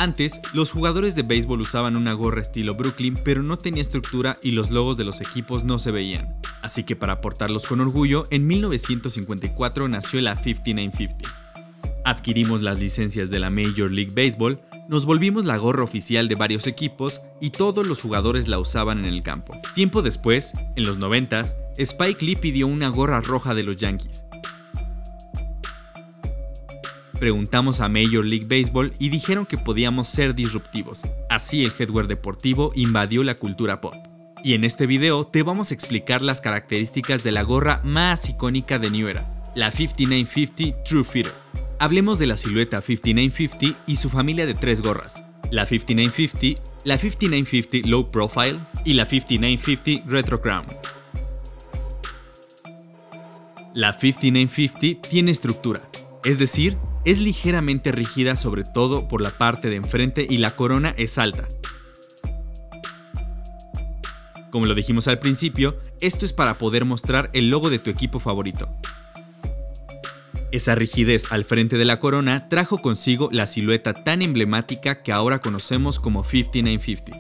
Antes, los jugadores de béisbol usaban una gorra estilo Brooklyn, pero no tenía estructura y los logos de los equipos no se veían. Así que para portarlos con orgullo, en 1954 nació la 5950. Adquirimos las licencias de la Major League Baseball, nos volvimos la gorra oficial de varios equipos y todos los jugadores la usaban en el campo. Tiempo después, en los 90s, Spike Lee pidió una gorra roja de los Yankees. Preguntamos a Major League Baseball y dijeron que podíamos ser disruptivos. Así el headwear deportivo invadió la cultura pop. Y en este video te vamos a explicar las características de la gorra más icónica de New Era, la 5950 True Fitter. Hablemos de la silueta 5950 y su familia de 3 gorras, la 5950, la 5950 Low Profile y la 5950 Retro Crown. La 5950 tiene estructura, es decir, es ligeramente rígida sobre todo por la parte de enfrente y la corona es alta. Como lo dijimos al principio, esto es para poder mostrar el logo de tu equipo favorito. Esa rigidez al frente de la corona trajo consigo la silueta tan emblemática que ahora conocemos como 5950.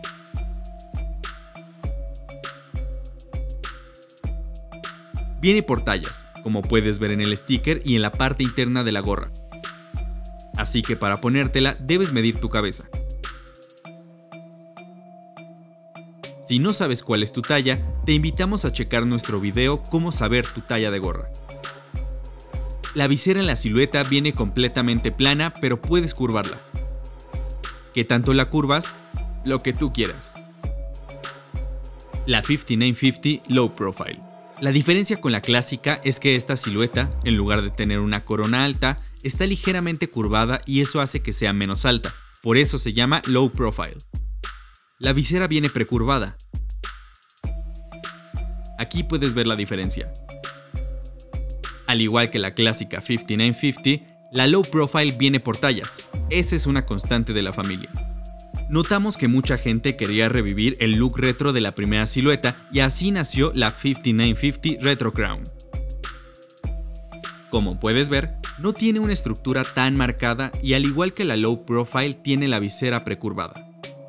Viene por tallas, como puedes ver en el sticker y en la parte interna de la gorra. Así que para ponértela debes medir tu cabeza. Si no sabes cuál es tu talla, te invitamos a checar nuestro video Cómo saber tu talla de gorra. La visera en la silueta viene completamente plana, pero puedes curvarla. ¿Qué tanto la curvas? Lo que tú quieras. La 5950 Low Profile. La diferencia con la clásica es que esta silueta, en lugar de tener una corona alta, está ligeramente curvada y eso hace que sea menos alta, por eso se llama Low Profile. La visera viene precurvada. Aquí puedes ver la diferencia. Al igual que la clásica 5950, la Low Profile viene por tallas, esa es una constante de la familia. Notamos que mucha gente quería revivir el look retro de la primera silueta y así nació la 5950 Retro Crown. Como puedes ver, no tiene una estructura tan marcada y al igual que la Low Profile tiene la visera precurvada.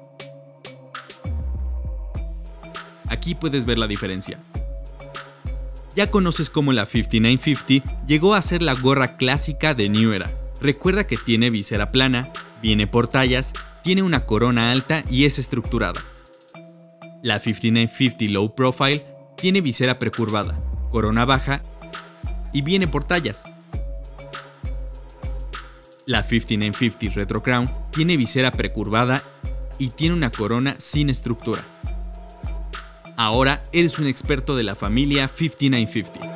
Aquí puedes ver la diferencia. Ya conoces cómo la 5950 llegó a ser la gorra clásica de New Era. Recuerda que tiene visera plana, viene por tallas, tiene una corona alta y es estructurada. La 5950 Low Profile tiene visera precurvada, corona baja y viene por tallas. La 5950 Retro Crown tiene visera precurvada y tiene una corona sin estructura. Ahora eres un experto de la familia 5950.